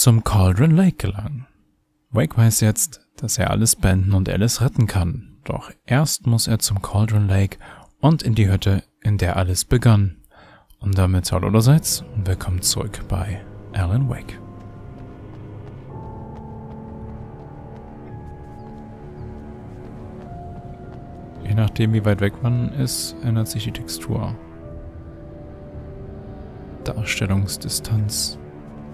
zum Cauldron Lake gelangen. Wake weiß jetzt, dass er Alice beenden und Alice retten kann. Doch erst muss er zum Cauldron Lake und in die Hütte, in der alles begann. Und damit hallo allerseits und willkommen zurück bei Alan Wake. Je nachdem, wie weit weg man ist, ändert sich die Textur. Darstellungsdistanz.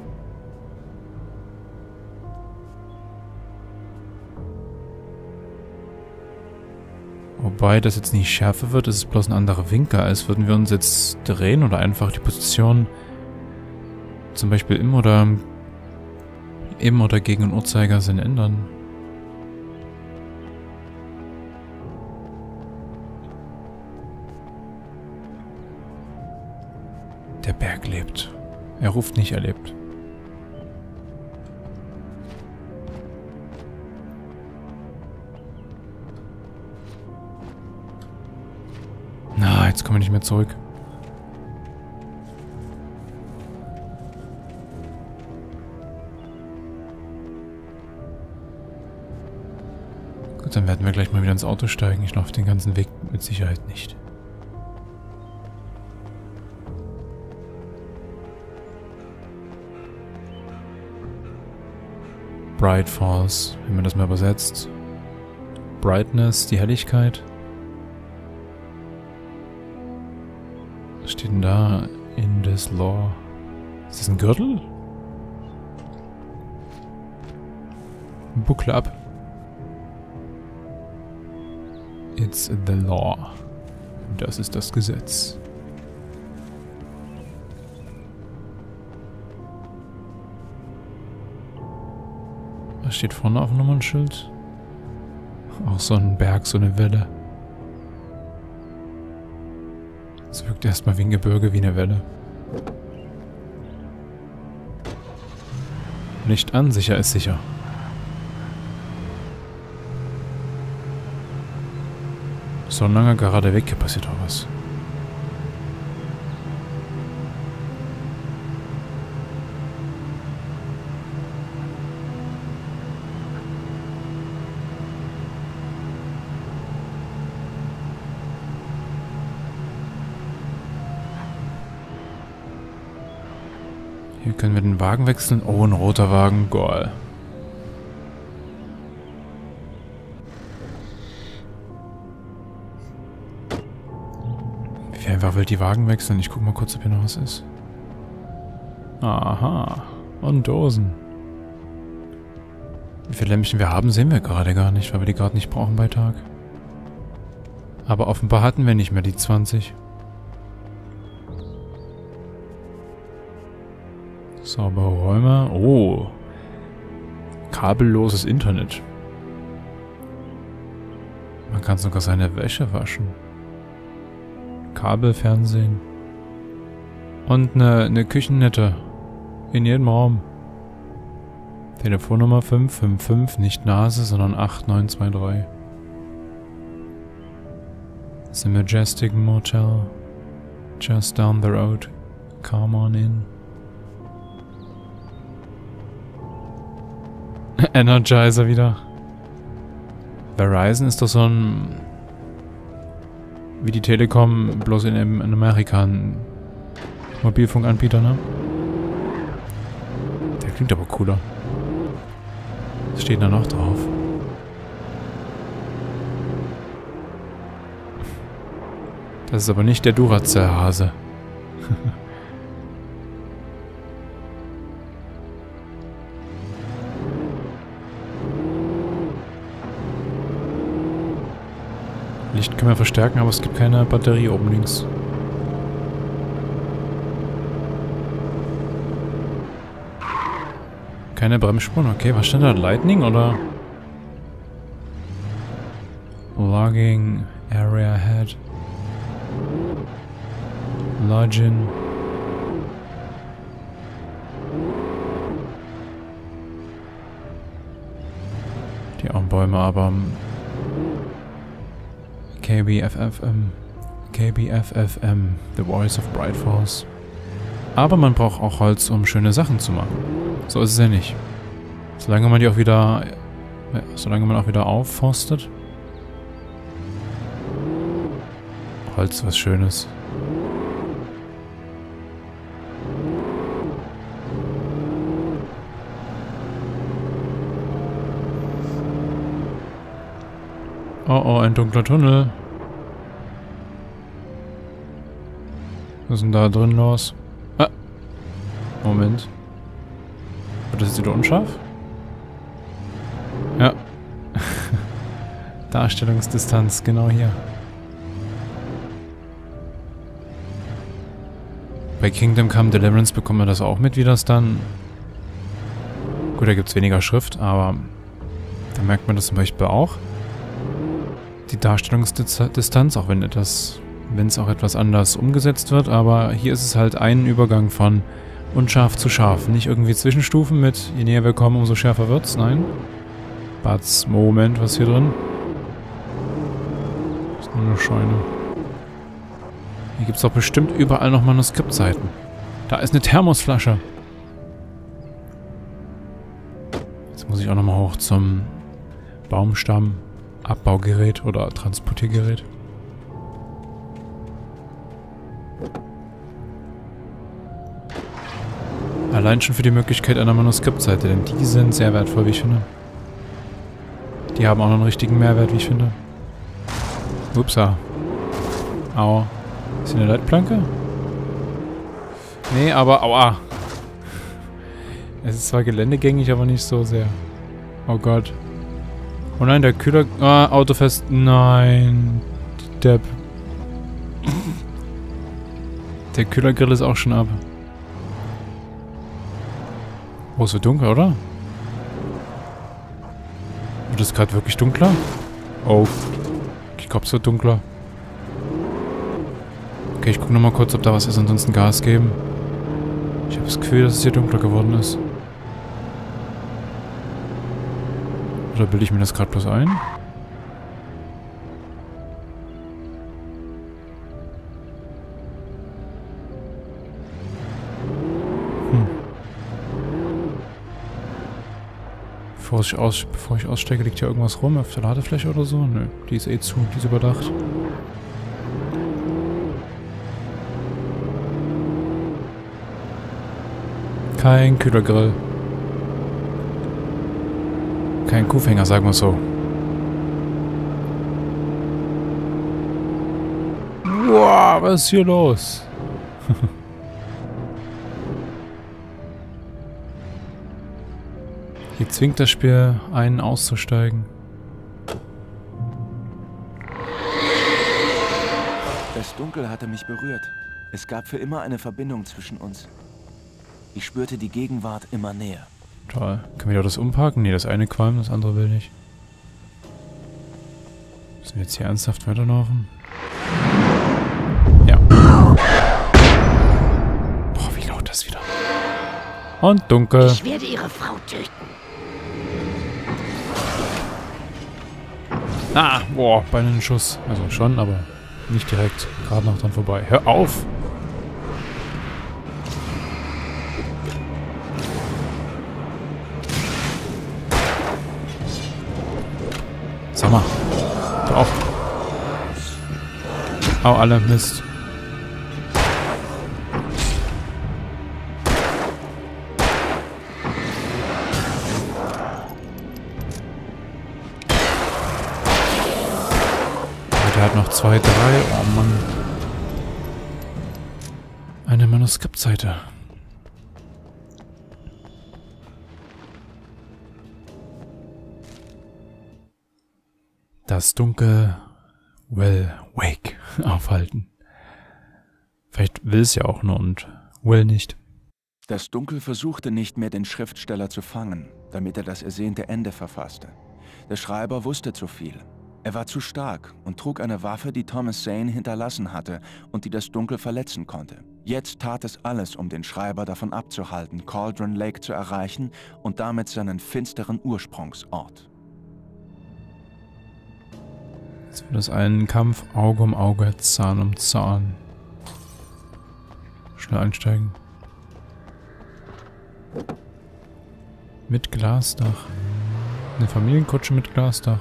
Wobei das jetzt nicht schärfer wird, ist es bloß ein anderer Winkel, als würden wir uns jetzt drehen oder einfach die Position zum Beispiel im oder gegen den Uhrzeigersinn ändern. Der Berg lebt. Er ruft nicht, er lebt. Na, jetzt kommen wir nicht mehr zurück. Gut, dann werden wir gleich mal wieder ins Auto steigen. Ich laufe den ganzen Weg mit Sicherheit nicht. Bright Falls, wenn man das mal übersetzt. Brightness, die Helligkeit. Was steht denn da? In this law. Ist das ein Gürtel? Buckle ab. It's the law. Das ist das Gesetz. Was steht vorne auf dem Nummernschild? Auch so ein Berg, so eine Welle. Es wirkt erstmal wie ein Gebirge, wie eine Welle. Nicht an, sicher ist sicher. So ein langer gerader Weg, hier passiert auch was. Hier können wir den Wagen wechseln. Oh, ein roter Wagen. Geil. Wie einfach will die Wagen wechseln. Ich guck mal kurz, ob hier noch was ist. Aha. Und Dosen. Wie viele Lämpchen wir haben, sehen wir gerade gar nicht, weil wir die gerade nicht brauchen bei Tag. Aber offenbar hatten wir nicht mehr die 20. Saubere Räume. Oh. Kabelloses Internet. Man kann sogar seine Wäsche waschen. Kabelfernsehen. Und eine Küchennette. In jedem Raum. Telefonnummer 555, nicht Nase, sondern 8923. The Majestic Motel. Just down the road. Come on in. Energizer wieder. Verizon ist doch so ein... wie die Telekom, bloß in Amerika ein Mobilfunkanbieter, ne? Der klingt aber cooler. Was steht da noch drauf? Das ist aber nicht der Duracell-Hase. Licht können wir verstärken, aber es gibt keine Batterie oben links. Keine Bremsspuren, okay. Was stand da? Lightning oder? Logging Area Head. Login. Die armen Bäume, aber... KBFFM, The Voice of Bright Falls. Aber man braucht auch Holz, um schöne Sachen zu machen. So ist es ja nicht. Solange man die auch wieder... solange man auch wieder aufforstet. Holz, was Schönes. Oh oh, ein dunkler Tunnel. Was ist denn da drin los? Ah. Moment. Wird das jetzt wieder unscharf? Ja. Darstellungsdistanz, genau hier. Bei Kingdom Come Deliverance bekommen wir das auch mit, wie das dann... Gut, da gibt es weniger Schrift, aber da merkt man das zum Beispiel auch. Die Darstellungsdistanz, auch wenn es auch etwas anders umgesetzt wird, aber hier ist es halt ein Übergang von unscharf zu scharf. Nicht irgendwie Zwischenstufen mit, je näher wir kommen, umso schärfer wird's, nein. Batz, Moment, was ist hier drin? Das ist nur eine Scheune. Hier gibt es doch bestimmt überall noch Manuskriptseiten. Da ist eine Thermosflasche. Jetzt muss ich auch nochmal hoch zum Baumstamm. Abbaugerät oder Transportiergerät. Allein schon für die Möglichkeit einer Manuskriptseite, denn die sind sehr wertvoll, wie ich finde. Die haben auch noch einen richtigen Mehrwert, wie ich finde. Upsa. Au. Ist hier eine Leitplanke? Nee, aber aua. Es ist zwar geländegängig, aber nicht so sehr. Oh Gott. Oh nein, der Kühler... Ah, Autofest... Nein. Depp. Der Kühlergrill ist auch schon ab. Oh, es wird dunkel, oder? Wird es gerade wirklich dunkler? Oh. Ich glaube, es wird dunkler. Okay, ich gucke nochmal kurz, ob da was ist, ansonsten Gas geben. Ich habe das Gefühl, dass es hier dunkler geworden ist. Oder bilde ich mir das gerade bloß ein? Bevor ich aussteige, liegt hier irgendwas rum auf der Ladefläche oder so? Nö, die ist eh zu, die ist überdacht. Kein Kühlergrill. Kein Kuhfänger, sagen wir so. Wow, was ist hier los? Hier zwingt das Spiel einen auszusteigen. Das Dunkel hatte mich berührt. Es gab für immer eine Verbindung zwischen uns. Ich spürte die Gegenwart immer näher. Toll. Können wir da das umparken? Ne, das eine qualmt, das andere will nicht. Müssen wir jetzt hier ernsthaft weiterlaufen? Ja. Boah, wie laut das wieder. Und dunkel. Ich werde Ihre Frau töten. Ah, boah, beinahe einen Schuss. Also schon, aber nicht direkt. Gerade noch dran vorbei. Hör auf! Sag mal. Hör auf. Au, alle, Mist. Der hat noch 2, 3. Oh Mann. Eine Manuskriptseite. Das Dunkel will Wake aufhalten. Vielleicht will es ja auch nur und will nicht. Das Dunkel versuchte nicht mehr, den Schriftsteller zu fangen, damit er das ersehnte Ende verfasste. Der Schreiber wusste zu viel. Er war zu stark und trug eine Waffe, die Thomas Zane hinterlassen hatte und die das Dunkel verletzen konnte. Jetzt tat es alles, um den Schreiber davon abzuhalten, Cauldron Lake zu erreichen und damit seinen finsteren Ursprungsort. Jetzt wird es ein Kampf Auge um Auge, Zahn um Zahn. Schnell einsteigen. Mit Glasdach. Eine Familienkutsche mit Glasdach.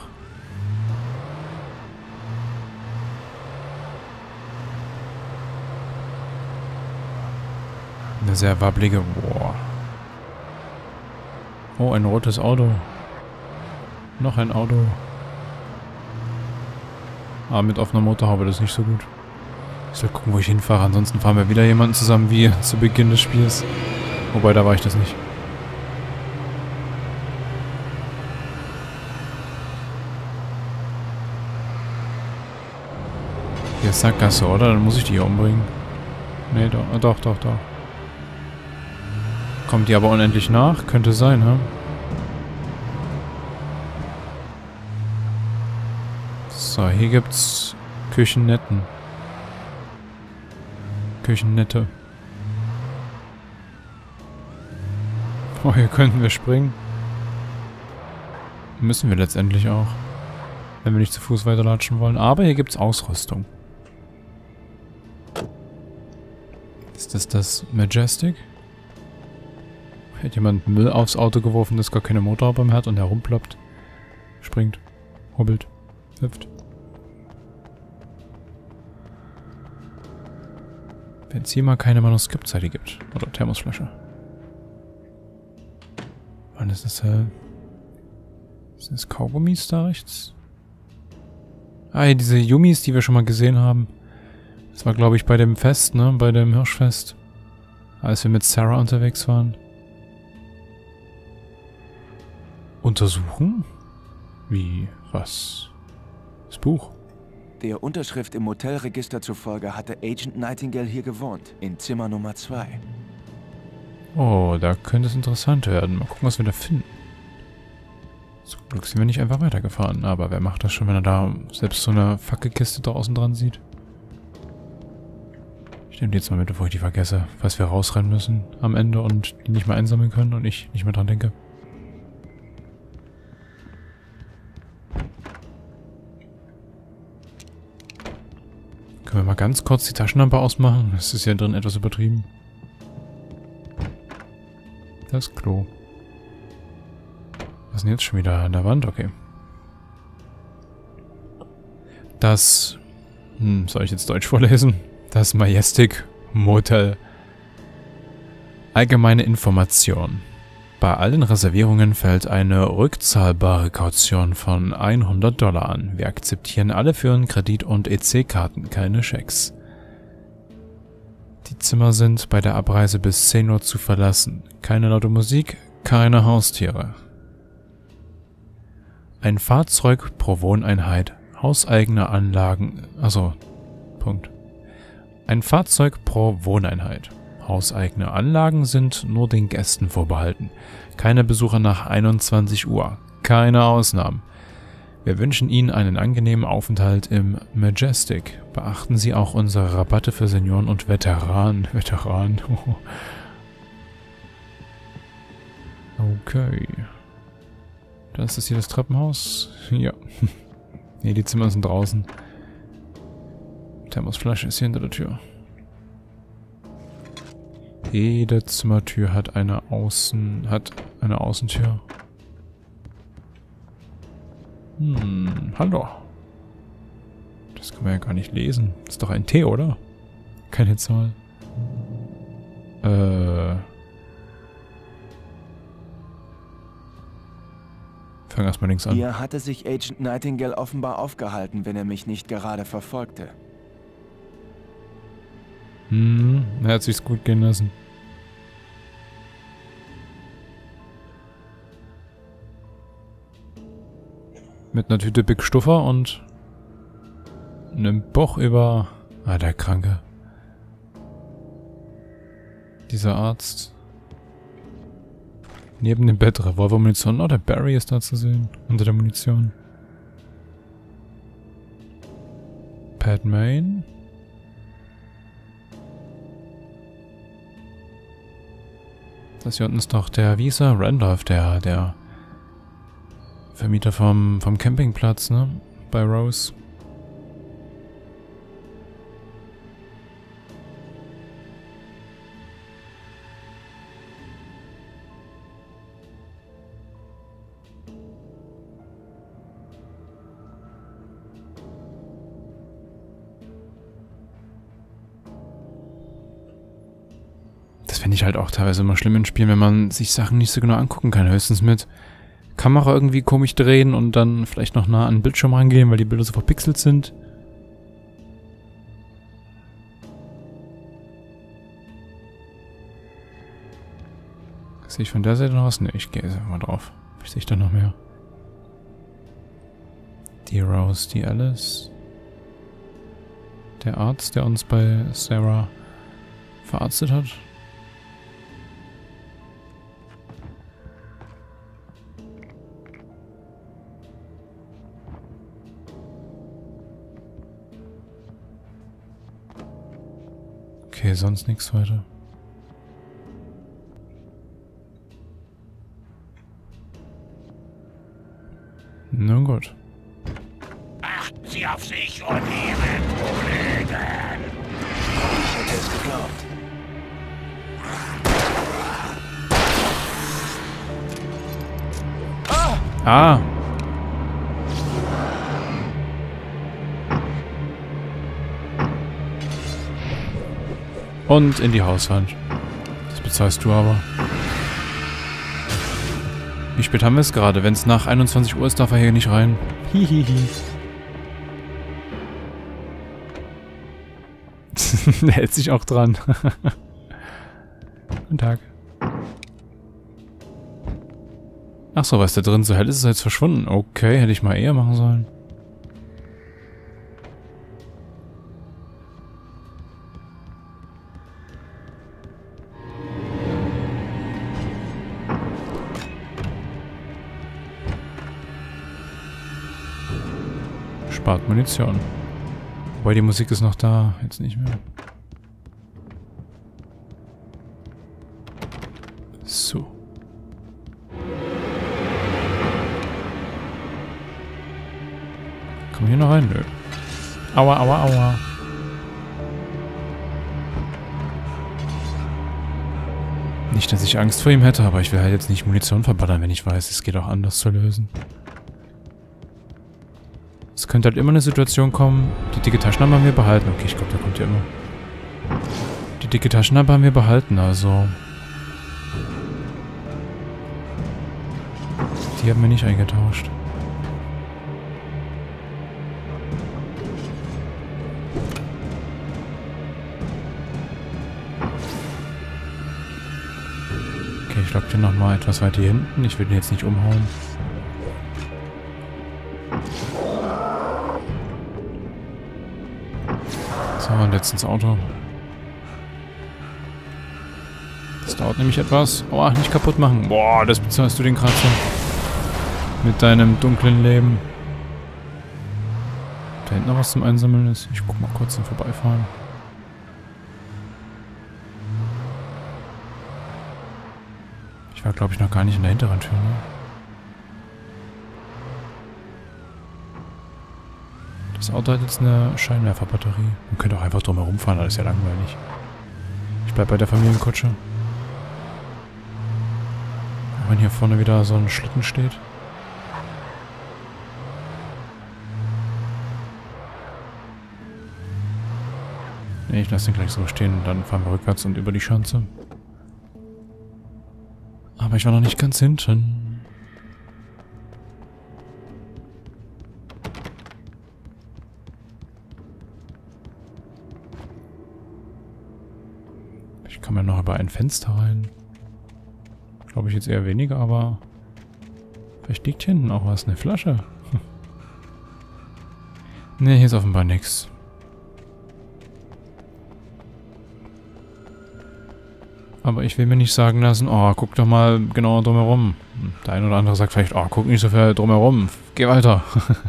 Eine sehr wabbelige... Boah. Oh, ein rotes Auto. Noch ein Auto. Ah, mit offener Motorhaube, das ist nicht so gut. Ich soll gucken, wo ich hinfahre. Ansonsten fahren wir wieder jemanden zusammen wie zu Beginn des Spiels. Wobei, da war ich das nicht. Hier ist Sackgasse, oder? Dann muss ich die hier umbringen. Nee, doch. Kommt die aber unendlich nach? Könnte sein, ha? So, hier gibt's Küchennette. Oh, hier könnten wir springen. Müssen wir letztendlich auch. Wenn wir nicht zu Fuß weiterlatschen wollen. Aber hier gibt's Ausrüstung. Ist das Majestic? Hat jemand Müll aufs Auto geworfen, das gar keine Motorhaube mehr hat und herumploppt? Springt. Hobbelt. Hüpft. Wenn es hier mal keine Manuskriptseite gibt. Oder Thermosflasche. Wann ist das hell? Sind das Kaugummis da rechts? Ah, hier diese Yumis, die wir schon mal gesehen haben. Das war, glaube ich, bei dem Fest, ne? Bei dem Hirschfest. Als wir mit Sarah unterwegs waren. Untersuchen? Wie? Was? Das Buch? Der Unterschrift im Motelregister zufolge hatte Agent Nightingale hier gewohnt, in Zimmer Nummer 2. Oh, da könnte es interessant werden. Mal gucken, was wir da finden. Zum Glück sind wir nicht einfach weitergefahren. Aber wer macht das schon, wenn er da selbst so eine Fackelkiste draußen dran sieht? Ich nehme die jetzt mal mit, bevor ich die vergesse. Falls wir rausrennen müssen am Ende und die nicht mehr einsammeln können und ich nicht mehr dran denke. Können wir mal ganz kurz die Taschenlampe ausmachen? Das ist ja drin etwas übertrieben. Das Klo. Was ist denn jetzt schon wieder an der Wand? Okay. Das... soll ich jetzt Deutsch vorlesen? Das Majestic Motel. Allgemeine Information. Bei allen Reservierungen fällt eine rückzahlbare Kaution von $100 an. Wir akzeptieren alle Firmen Kredit- und EC-Karten, keine Schecks. Die Zimmer sind bei der Abreise bis 10 Uhr zu verlassen. Keine laute Musik, keine Haustiere. Ein Fahrzeug pro Wohneinheit, hauseigene Anlagen... Also, Punkt. Ein Fahrzeug pro Wohneinheit. Hauseigene Anlagen sind nur den Gästen vorbehalten. Keine Besucher nach 21 Uhr. Keine Ausnahmen. Wir wünschen Ihnen einen angenehmen Aufenthalt im Majestic. Beachten Sie auch unsere Rabatte für Senioren und Veteranen. Okay. Dann ist das hier das Treppenhaus. Ja. Ne, die Zimmer sind draußen. Thermosflasche ist hier hinter der Tür. Jede Zimmertür hat eine Außentür. Hallo. Das kann man ja gar nicht lesen. Das ist doch ein T, oder? Keine Zahl. Fang erstmal links an. Hier hatte sich Agent Nightingale offenbar aufgehalten, wenn er mich nicht gerade verfolgte. Er hat sich's gut gehen lassen. Mit einer Tüte Big Stuffer und einem Buch über... Ah, der Kranke. Dieser Arzt. Neben dem Bett Revolvermunition. Oh, der Barry ist da zu sehen. Unter der Munition. Pat Main. Das hier unten ist doch der, wie hieß er? Randolph, der Vermieter vom Campingplatz, ne? Bei Rose. finde ich halt auch teilweise immer schlimm in Spielen, wenn man sich Sachen nicht so genau angucken kann. Höchstens mit Kamera irgendwie komisch drehen und dann vielleicht noch nah an den Bildschirm rangehen, weil die Bilder so verpixelt sind. Sehe ich von der Seite noch was? Ne, ich gehe jetzt einfach mal drauf. Ich sehe da noch mehr. Die Rose, die Alice. Der Arzt, der uns bei Sarah verarztet hat. Okay, sonst nichts weiter. Nun gut. Achten Sie auf sich und Ihre Kollegen! Ich hätte es geglaubt. Ah! Und in die Hauswand. Das bezahlst du aber. Wie spät haben wir es gerade? Wenn es nach 21 Uhr ist, darf er hier nicht rein. Hihihi. Der hält sich auch dran. Guten Tag. Ach so, was da drin so hell ist, ist jetzt verschwunden. Okay, hätte ich mal eher machen sollen. Spart Munition. Wobei die Musik ist noch da, jetzt nicht mehr. So. Kommen wir hier noch rein? Nö. Aua, aua, aua. Nicht, dass ich Angst vor ihm hätte, aber ich will halt jetzt nicht Munition verballern, wenn ich weiß, es geht auch anders zu lösen. Es könnte halt immer eine Situation kommen, die dicke Taschenlampe haben wir behalten. Okay, ich glaube, der kommt ja immer. Die dicke Taschenlampe haben wir behalten, also... Die haben wir nicht eingetauscht. Okay, ich lock den nochmal etwas weiter hier hinten. Ich will den jetzt nicht umhauen. So, und jetzt ins Auto. Das dauert nämlich etwas. Oh, nicht kaputt machen. Boah, das bezahlst du den Kratzer. Mit deinem dunklen Leben. Da hinten noch was zum Einsammeln ist. Ich guck mal kurz zum Vorbeifahren. Ich war, glaube ich, noch gar nicht in der hinteren Tür, ne? Das Auto hat jetzt eine Scheinwerferbatterie. Man könnte auch einfach drum herum fahren, das ist ja langweilig. Ich bleib bei der Familienkutsche. Auch wenn hier vorne wieder so ein Schlitten steht. Ne, ich lasse den gleich so stehen und dann fahren wir rückwärts und über die Schanze. Aber ich war noch nicht ganz hinten. Ich komme ja noch über ein Fenster rein. Glaube ich jetzt eher weniger, aber vielleicht liegt hinten auch was. Eine Flasche. Ne, hier ist offenbar nichts. Aber ich will mir nicht sagen lassen, oh, guck doch mal genauer drumherum. Der eine oder andere sagt vielleicht, oh, guck nicht so viel drumherum. Geh weiter.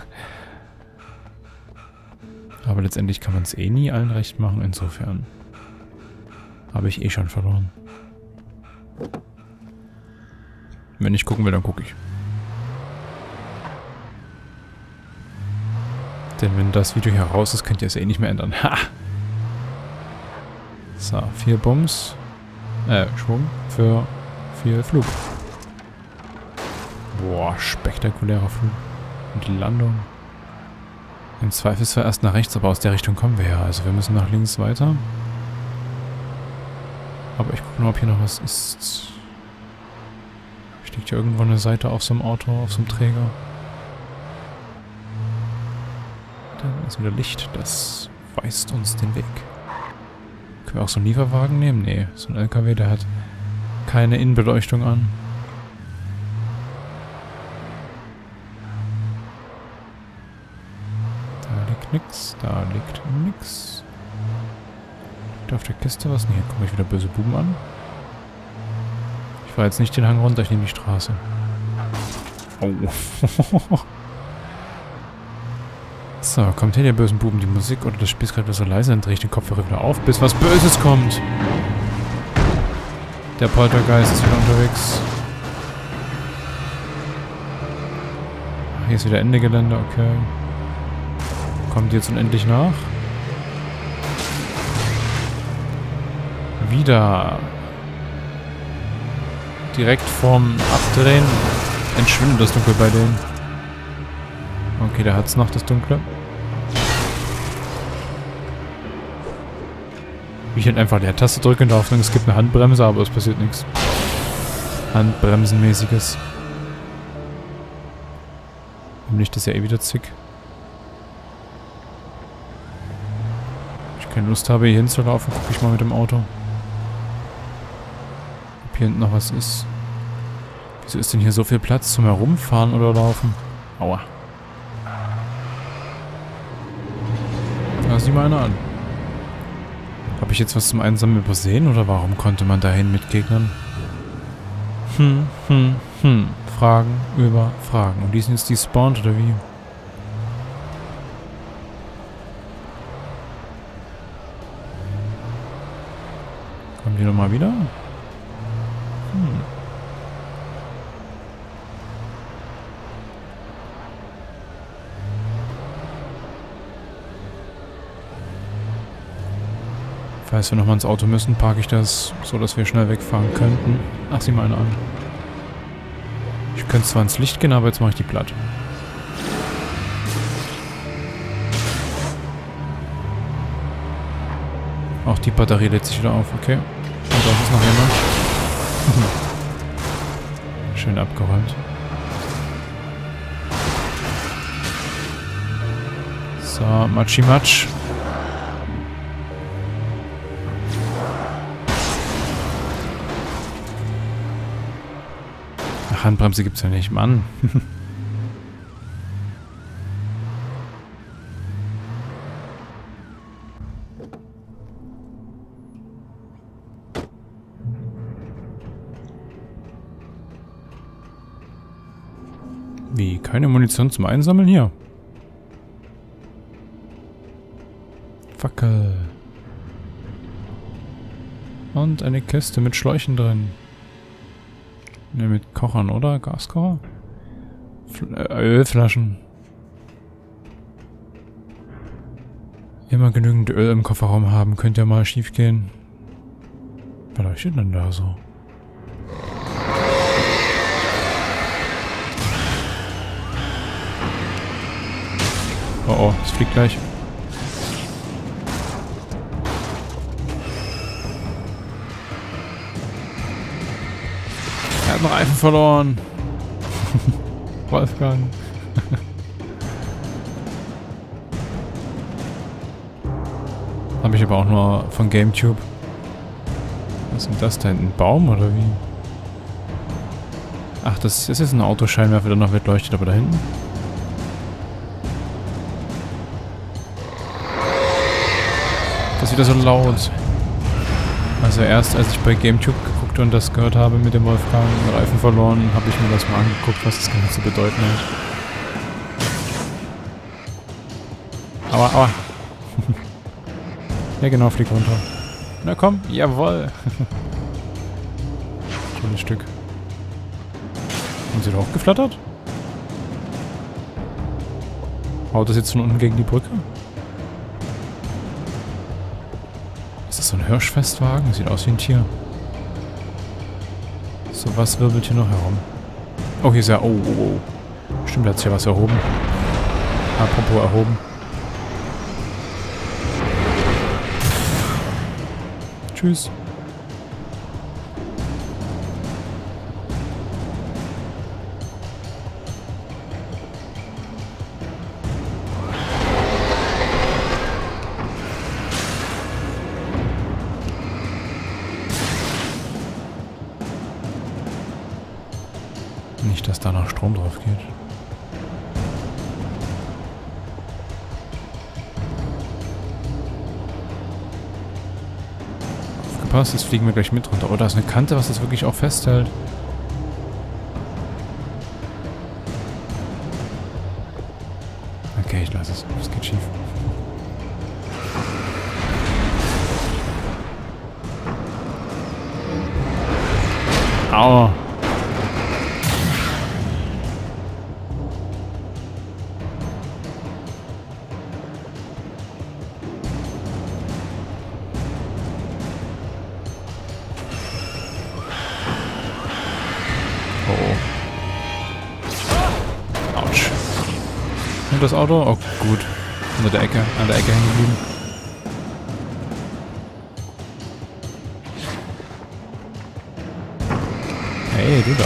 Aber letztendlich kann man es eh nie allen recht machen, insofern habe ich eh schon verloren. Wenn ich gucken will, dann gucke ich. Denn wenn das Video hier raus ist, könnt ihr es eh nicht mehr ändern. Ha! So, 4 Bums. Schwung für 4 Flug. Boah, spektakulärer Flug. Und die Landung. Im Zweifelsfall erst nach rechts, aber aus der Richtung kommen wir ja. Also wir müssen nach links weiter. Aber ich gucke nur, ob hier noch was ist. Steht hier irgendwo eine Seite auf so einem Auto, auf so einem Träger? Da ist wieder Licht, das weist uns den Weg. Können wir auch so einen Lieferwagen nehmen? Nee, so ein LKW, der hat keine Innenbeleuchtung an. Da liegt nix, da liegt nix. Liegt auf der Kiste was? Nee, hier komme ich wieder böse Buben an. Ich fahre jetzt nicht den Hang runter, ich nehme die Straße. Oh. So, kommt her, ihr bösen Buben, die Musik oder das Spiel ist gerade wieder so leise, dann drehe ich den Kopfhörer wieder auf, bis was Böses kommt. Der Poltergeist ist wieder unterwegs. Hier ist wieder Ende Gelände, okay. Kommt jetzt unendlich nach. Wieder. Direkt vorm Abdrehen entschwindet das Dunkel bei denen. Okay, der hat's noch, das Dunkle. Ich halt einfach Leertaste drücke in der Hoffnung, es gibt eine Handbremse, aber es passiert nichts. Handbremsenmäßiges. Im Licht ist ja eh wieder zick. Wenn ich keine Lust habe, hier hinzulaufen, gucke ich mal mit dem Auto. Ob hier hinten noch was ist. Wieso ist denn hier so viel Platz zum Herumfahren oder Laufen? Aua. Sieh mal einer an. Habe ich jetzt was zum Einsammeln übersehen oder warum konnte man dahin mit Gegnern? Fragen über Fragen. Und die sind jetzt despawned oder wie? Kommen die nochmal wieder? Falls wir nochmal ins Auto müssen, parke ich das so, dass wir schnell wegfahren könnten. Ach, sieh mal eine an. Ich könnte zwar ins Licht gehen, aber jetzt mache ich die platt. Auch die Batterie lädt sich wieder auf, okay. Und da ist noch jemand. Schön abgeräumt. So, Matschi-Matsch. Handbremse gibt's ja nicht, Mann. Wie? Keine Munition zum Einsammeln hier? Fackel. Und eine Kiste mit Schläuchen drin. Ne, mit Kochern, oder? Gaskocher? Ölflaschen. Immer genügend Öl im Kofferraum haben, könnte ja mal schief gehen. Was leuchtet denn da so? Oh oh, es fliegt gleich. Er hat noch Reifen verloren. Wolfgang. Habe ich aber auch nur von GameTube. Was ist denn das da hinten? Ein Baum oder wie? Ach, das ist jetzt ein Autoscheinwerfer, der noch leuchtet, aber da hinten. Das ist wieder so laut. Also erst als ich bei GameTube geguckt und das gehört habe mit dem Wolfgang Reifen verloren, habe ich mir das mal angeguckt, was das Ganze zu bedeuten hat. Aua, aua. Ja genau, flieg runter. Na komm, jawoll. Tolles Stück. Haben sie da auch geflattert? Haut das jetzt von unten gegen die Brücke? Ist das so ein Hirschfestwagen? Sieht aus wie ein Tier. So, was wirbelt hier noch herum? Oh, hier ist ja... Oh, oh, oh. Stimmt, da hat sich ja was erhoben. Apropos erhoben. Tschüss. Nicht, dass da noch Strom drauf geht. Aufgepasst, jetzt fliegen wir gleich mit runter. Oh, da ist eine Kante, was das wirklich auch festhält. Okay, ich lasse es. Es geht schief. Au. Autsch. Und das Auto? Oh, gut. Unter der Ecke, an der Ecke hängen geblieben. Hey, du da.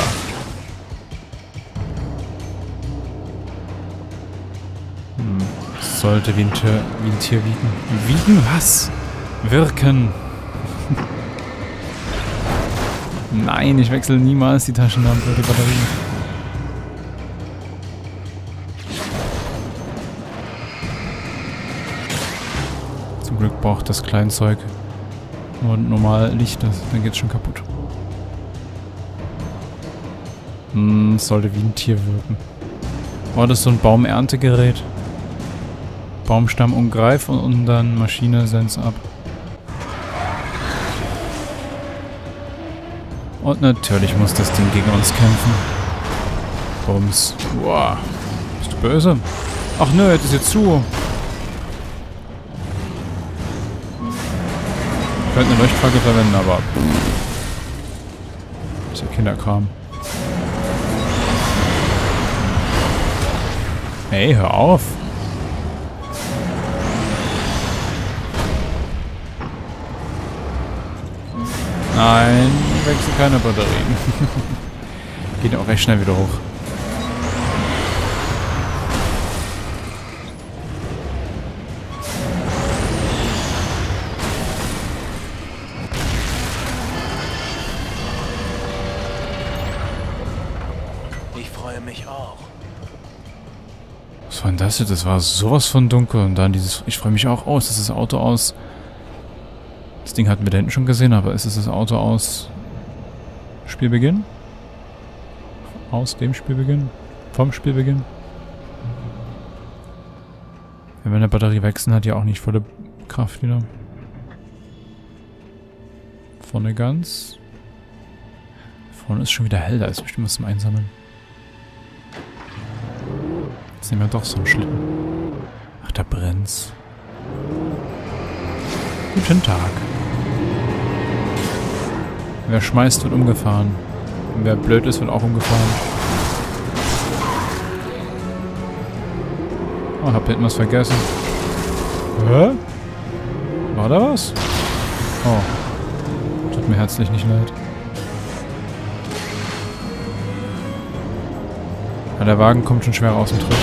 Das sollte wie ein Tier wiegen. Wiegen? Was? Wirken. Nein, ich wechsle niemals die Taschenlampe, die Batterie. Zum Glück braucht das Kleinzeug nur normal Licht, dann geht's schon kaputt. Es sollte wie ein Tier wirken. Oh, das ist so ein Baumerntegerät. Baumstamm umgreifen und dann Maschine sense ab. Und natürlich muss das Ding gegen uns kämpfen. Bums. Wow. Bist du böse? Ach nö, jetzt ist jetzt zu. Ich könnte eine Leuchtfackel verwenden, aber... Das ist ja Kinderkram. Hey, hör auf. Nein, wechsel keine Batterien. Geht auch recht schnell wieder hoch. Ich freue mich auch. Was war denn das jetzt? Das war sowas von dunkel. Und dann dieses... Ich freue mich auch aus. Das ist das Auto aus... Das Ding hatten wir da hinten schon gesehen, aber ist es das Auto aus... Spielbeginn? Aus dem Spielbeginn? Vom Spielbeginn? Wenn wir eine Batterie wechseln, hat die auch nicht volle Kraft wieder. Vorne ganz. Vorne ist schon wieder hell, da ist bestimmt was zum Einsammeln. Jetzt nehmen wir doch so einen Schlitten. Ach, da brennt's. Guten Tag. Wer schmeißt, wird umgefahren. Und wer blöd ist, wird auch umgefahren. Oh, hab hinten was vergessen. Hä? War da was? Oh. Tut mir herzlich nicht leid. Ja, der Wagen kommt schon schwer aus dem Tritt.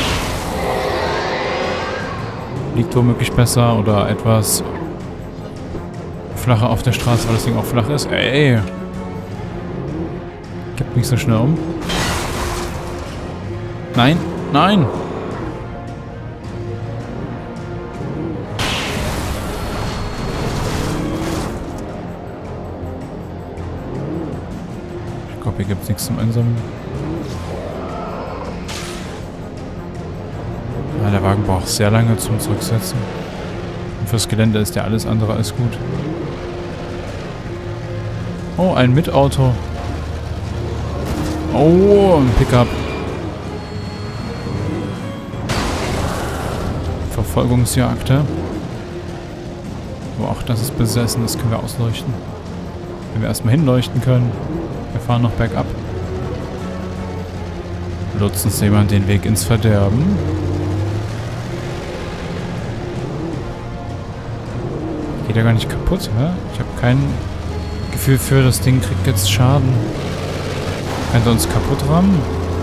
Liegt womöglich besser oder etwas flacher auf der Straße, weil das Ding auch flach ist. Ey! Kippt nicht so schnell um. Nein! Nein! Ich glaube, hier gibt es nichts zum Einsammeln. Ja, der Wagen braucht sehr lange zum Zurücksetzen. Und fürs Gelände ist ja alles andere als gut. Oh, ein Mitauto. Oh, ein Pickup. Verfolgungsjagd. Aber auch das ist besessen, das können wir ausleuchten. Wenn wir erstmal hinleuchten können. Wir fahren noch bergab. Lotst uns jemand den Weg ins Verderben. Geht ja gar nicht kaputt, hä? Ich habe kein Gefühl für, das Ding kriegt jetzt Schaden. Könnte uns kaputt rammen?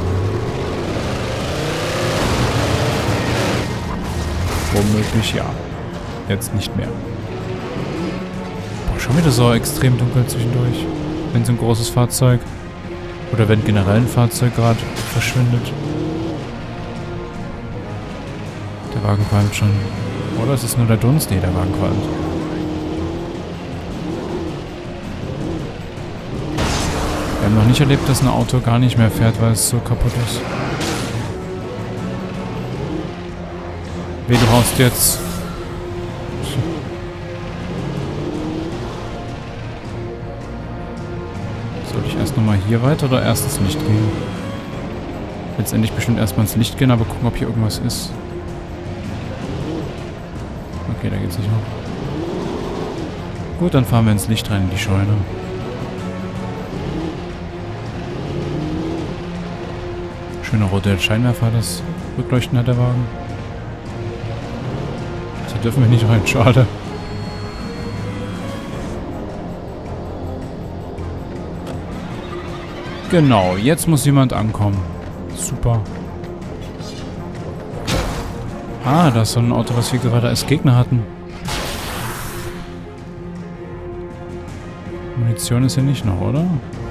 Womöglich ja. Jetzt nicht mehr. Boah, schon wieder so extrem dunkel zwischendurch. Wenn so ein großes Fahrzeug. Oder wenn generell ein Fahrzeug gerade verschwindet. Der Wagen qualmt schon. Oder ist es nur der Dunst? Nee, der Wagen qualmt. Wir haben noch nicht erlebt, dass ein Auto gar nicht mehr fährt, weil es so kaputt ist. Weh, du haust jetzt. Soll ich erst nochmal hier weiter oder erst ins Licht gehen? Letztendlich bestimmt erstmal ins Licht gehen, aber gucken, ob hier irgendwas ist. Okay, da geht's nicht hoch. Gut, dann fahren wir ins Licht rein in die Scheune. Schöner roter Scheinwerfer, das Rückleuchten hat der Wagen. Hier dürfen wir nicht rein, schade. Genau, jetzt muss jemand ankommen. Super. Ah, da ist so ein Auto, was wir gerade als Gegner hatten. Munition ist hier nicht noch, oder?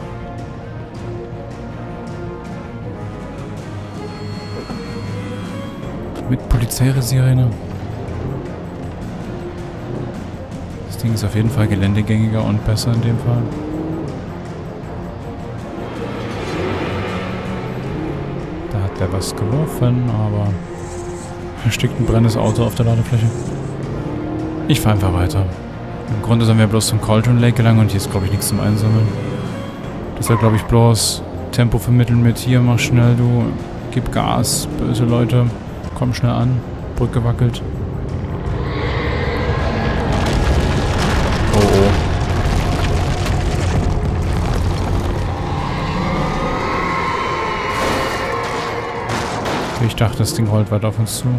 Mit Polizeisirene. Das Ding ist auf jeden Fall geländegängiger und besser in dem Fall. Da hat der was geworfen, aber da steckt ein brennendes Auto auf der Ladefläche. Ich fahre einfach weiter. Im Grunde sind wir bloß zum Cauldron Lake gelangt und hier ist, glaube ich, nichts zum Einsammeln. Deshalb glaube ich bloß Tempo vermitteln mit hier, mach schnell, du, gib Gas, böse Leute, komm schnell an, Brücke wackelt. Oh oh. Ich dachte, das Ding rollt weiter auf uns zu.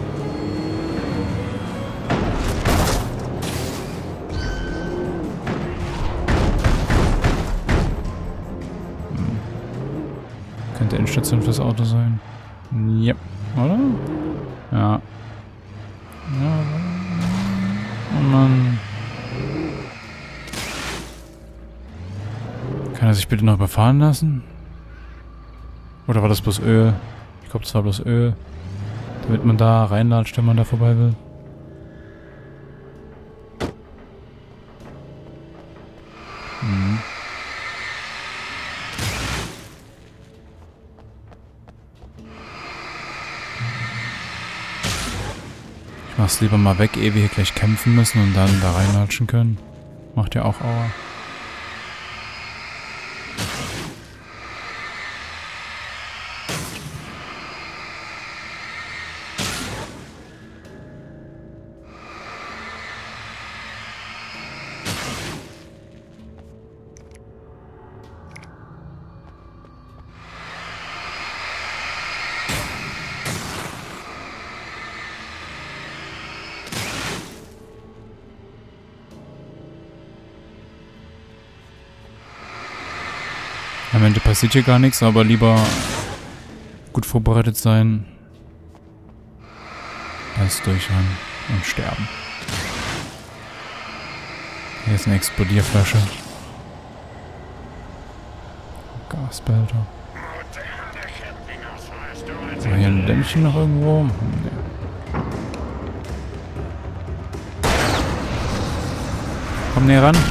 Könnte Endstation fürs Auto sein. Ja, oder? Ja. Ja. Oh Mann. Kann er sich bitte noch überfahren lassen? Oder war das bloß Öl? Ich glaube, das war bloß Öl. Damit man da reinlatscht, wenn man da vorbei will. Ich mach's lieber mal weg, ehe wir hier gleich kämpfen müssen und dann da reinlatschen können. Macht ja auch Aua. Am Ende passiert hier gar nichts, aber lieber gut vorbereitet sein, als durchrennen und sterben. Hier ist eine Explodierflasche. Gasbehälter. Ist hier ein Lämpchen noch irgendwo? Nee. Komm näher ran.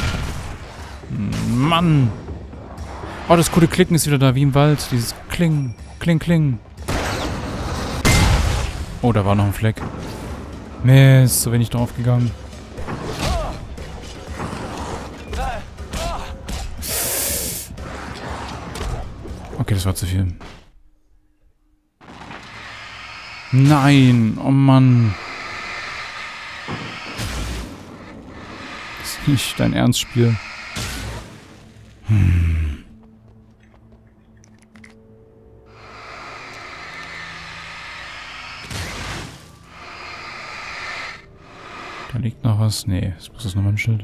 Mann! Oh, das coole Klicken ist wieder da, wie im Wald. Dieses Kling, Kling, Kling. Oh, da war noch ein Fleck. Mist, so wenig draufgegangen. Okay, das war zu viel. Nein, oh Mann. Das ist nicht dein Ernstspiel. Da liegt noch was. Nee, das muss das nochmal ein Schild.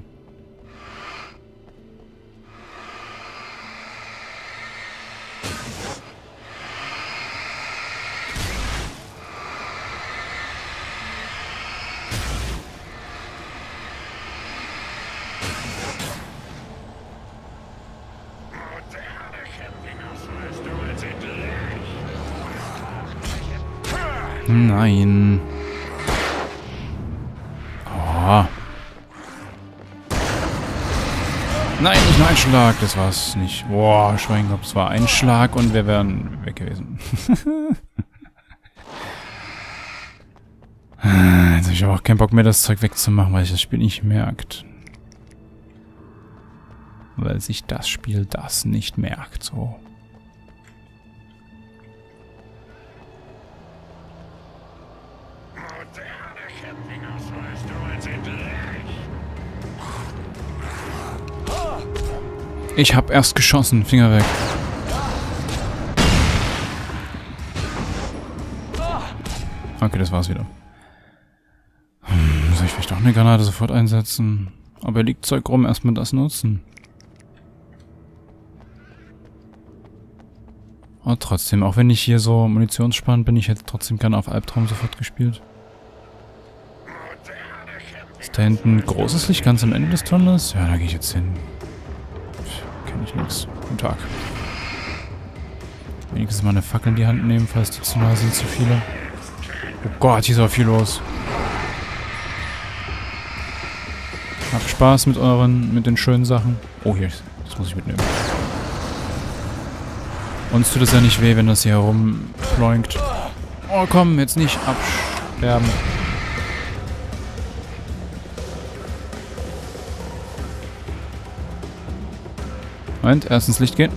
Nein. Oh. Nein, nicht nur ein Schlag. Das war's nicht. Boah, Schweinkopf. Es war ein Schlag und wir wären weg gewesen. Jetzt habe ich aber auch keinen Bock mehr, das Zeug wegzumachen, weil sich das Spiel nicht merkt. Weil sich das Spiel das nicht merkt, so. Ich hab erst geschossen, Finger weg. Okay, das war's wieder. Soll ich vielleicht doch eine Granate sofort einsetzen? Aber liegt Zeug rum, erstmal das nutzen. Aber trotzdem, auch wenn ich hier so munitionsspannend bin, ich hätte trotzdem gerne auf Albtraum sofort gespielt. Ist da hinten ein großes Licht ganz am Ende des Tunnels? Ja, da gehe ich jetzt hin. Kenne ich nichts. Guten Tag. Wenigstens mal eine Fackel in die Hand nehmen, falls die zu nah sind, zu viele. Oh Gott, hier ist aber viel los. Habt Spaß mit den schönen Sachen. Oh, hier, das muss ich mitnehmen. Uns tut es ja nicht weh, wenn das hier herumploinkt. Oh, komm, jetzt nicht absterben. Moment, erst ins Licht gehen.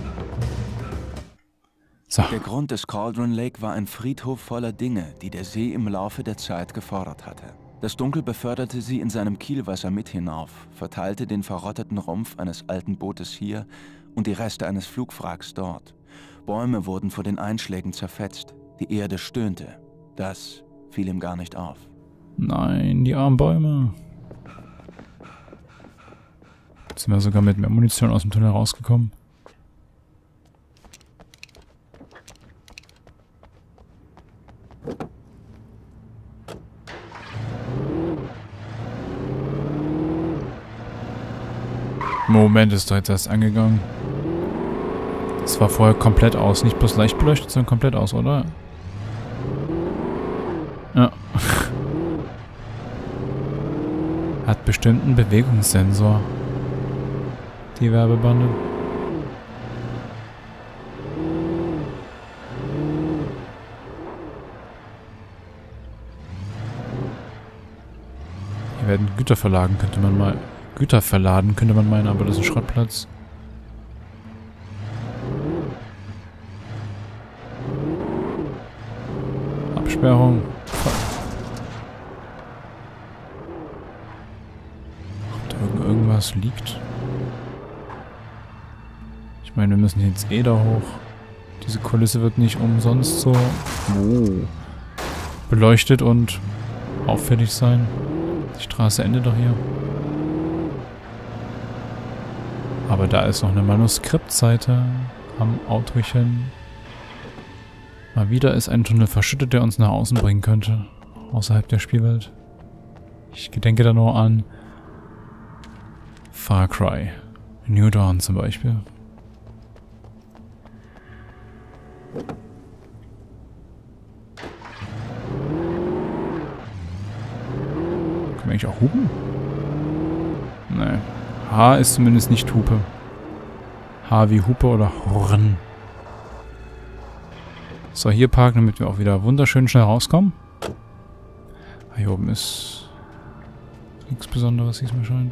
So. Der Grund des Cauldron Lake war ein Friedhof voller Dinge, die der See im Laufe der Zeit gefordert hatte. Das Dunkel beförderte sie in seinem Kielwasser mit hinauf, verteilte den verrotteten Rumpf eines alten Bootes hier und die Reste eines Flugwracks dort. Bäume wurden vor den Einschlägen zerfetzt, die Erde stöhnte. Das fiel ihm gar nicht auf. Nein, die armen Bäume. Jetzt sind wir sogar mit mehr Munition aus dem Tunnel rausgekommen. Moment, ist doch jetzt erst angegangen. Es war vorher komplett aus. Nicht bloß leicht beleuchtet, sondern komplett aus, oder? Ja. Hat bestimmt einen Bewegungssensor. Die Werbebande. Hier werden Güter verladen, könnte man mal... Güter verladen, könnte man meinen, aber das ist ein Schrottplatz. Absperrung. Ob da irgendwas liegt? Ich meine, wir müssen jetzt eh da hoch. Diese Kulisse wird nicht umsonst so beleuchtet und auffällig sein. Die Straße endet doch hier. Aber da ist noch eine Manuskriptseite am Autochen. Mal wieder ist ein Tunnel verschüttet, der uns nach außen bringen könnte. Außerhalb der Spielwelt. Ich gedenke da nur an Far Cry. New Dawn zum Beispiel. Können wir eigentlich auch hupen? Nee. H ist zumindest nicht Hupe. H wie Hupe oder Horn. So, hier parken, damit wir auch wieder wunderschön schnell rauskommen. Hier oben ist nichts Besonderes, wie es mir scheint.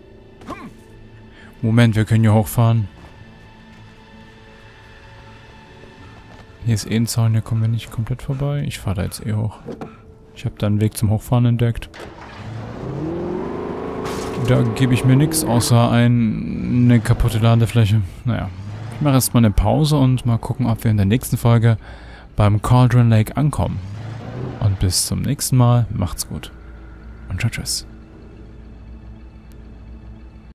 Moment, wir können hier hochfahren. Hier ist eh ein Zaun, hier kommen wir nicht komplett vorbei. Ich fahre da jetzt eh hoch. Ich habe da einen Weg zum Hochfahren entdeckt. Da gebe ich mir nichts, außer eine kaputte Ladefläche. Naja, ich mache erstmal eine Pause und mal gucken, ob wir in der nächsten Folge beim Cauldron Lake ankommen. Und bis zum nächsten Mal. Macht's gut. Und tschüss.